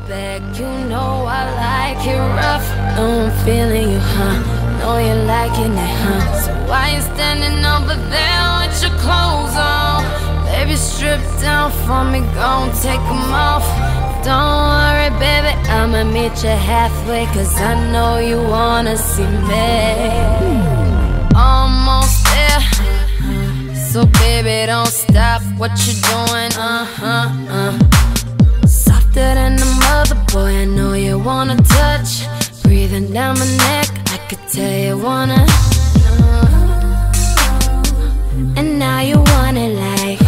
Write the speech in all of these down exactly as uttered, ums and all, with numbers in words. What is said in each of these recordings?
back, you know I like it rough. Know I'm feeling you, huh? Know you're liking it, huh? So why you standing over there with your clothes on? Baby, strip down for me, gon' take them off. Don't worry, baby, I'ma meet you halfway, cause I know you wanna see me. Almost there, so baby, don't stop what you're doing, uh-huh, uh Softer than a mother, boy, I know you wanna touch. Breathing down my neck, I could tell you wanna uh, and now you want it like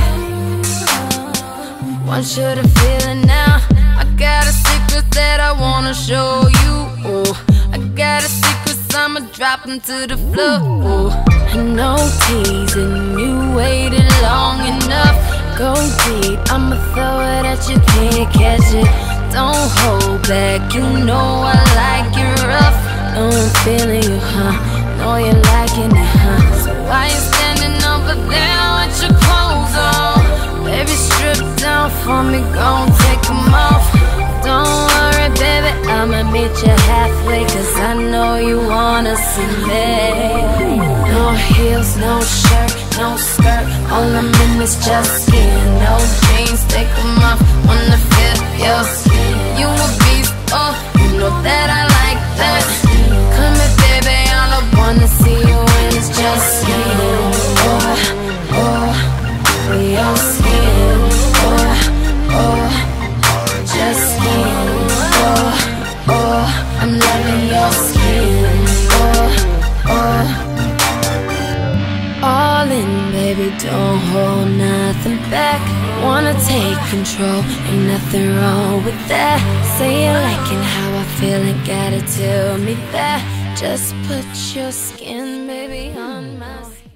want you to feel it now. I got a secret that I wanna show you. Ooh, I got a secret, I'ma drop them to the floor. Ooh, I know teasing, you waited long enough. Go deep, I'ma throw it at you, can't catch it. Don't hold back, you know I like it rough. Know I'm feeling you, huh? Know you're liking it, huh? So why you standing over there with your clothes on? Baby, strip down for me, gon' take them off. Don't worry, baby, I'ma meet you halfway, cause I know you wanna see me. No heels, no shirt, no skirt, all I'm in is just skin. No jeans, take them off, wanna feel your skin. You a beast, oh, you know that I like that. Come here, baby, all I wanna see you in is just skin. Oh, oh, your skin. Oh, oh, just skin. Oh, oh, I'm loving your skin. Oh, oh, all in, baby, don't hold nothing back. Wanna take control, ain't nothing wrong with that. Say you liking how I feel, ain't gotta tell me that. Just put your skin, baby, on my skin.